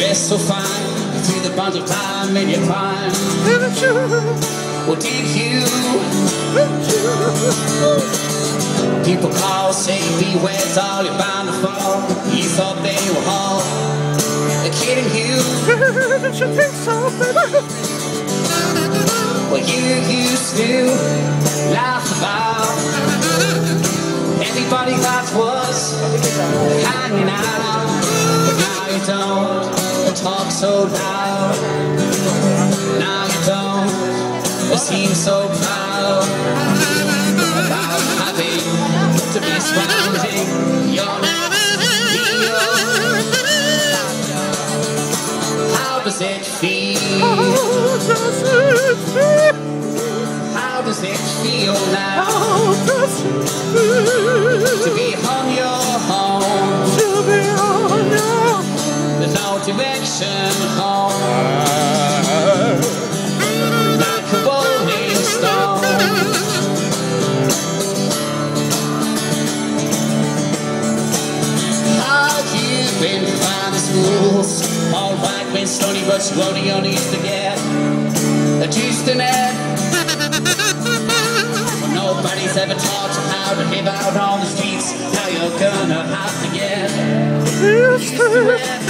dressed so fine through the bonds of time in your prime. Or did you? People call, say beware, doll, you're bound to fall. You thought they were all kidding you. Did you think so, baby? Well, you used to laugh about anybody that was hanging out, but now you don't talk so loud. Now you don't seem so proud about having to be surrounding your How does it feel? How does it feel now to be on your home? There's no direction home, like a rolling stone. How you been to find the schools? All right, when stony, but you only used to get a juice to net. Well, nobody's ever taught you how to live out on the streets. Now you're gonna have to get used to it.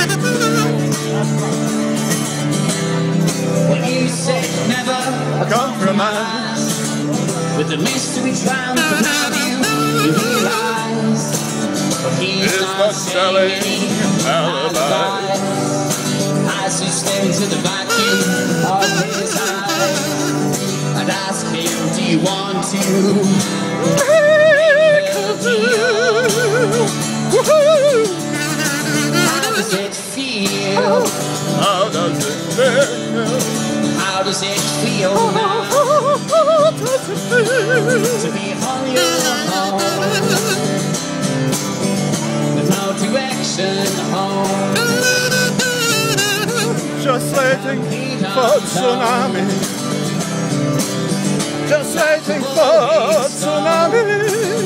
Well, you said never compromise with the mystery drowned, but now you realize he's not selling any alibi. As you stare into the vacuum of his eyes, I'd ask him, do you want to make a deal? How does it feel? How does it feel? How does it feel now to be on your own with no direction home? Just waiting for tsunami. Just waiting for tsunami.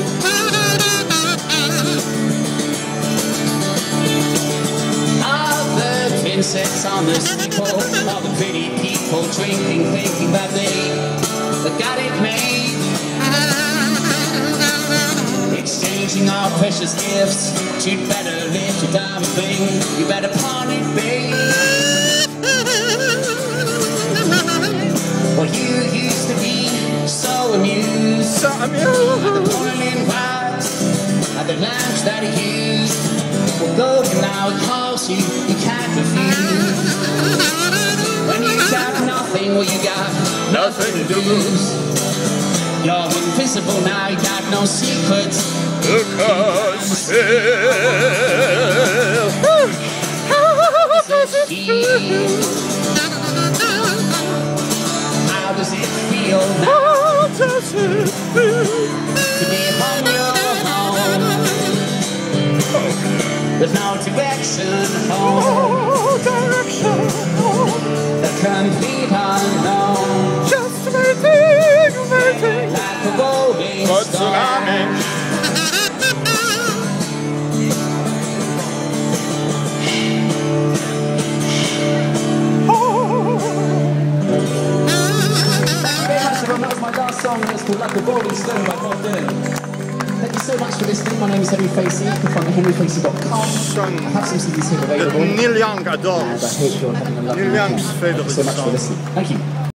All the insects on the steeple, all the pretty people drinking, thinking that they got it made. Exchanging our precious gifts, you'd better lift your diamond ring, you better pawn it, babe. Well, you used to be so amused, at the boiling pot, at the lamps that he used. Well, golden now it calls you, you can't refuse. When you got nothing, well, you got nothing to lose. You're invisible now, you got no secrets. How does it feel? How does it feel now? How does it feel to be on your own? There's no direction home. No direction home. The complete unknown. Just waiting, waiting like a rolling stone. That was my last song, it's called Like a Rolling Stone by Bob Dylan. Thank you so much for listening. My name is Henry Facey. You can find me at henryfacey.com. I have some CDs here available. Neil Young adores. And I hope you're having a lovely Neil Young's weekend. favourite Thank you so much for listening. Thank you.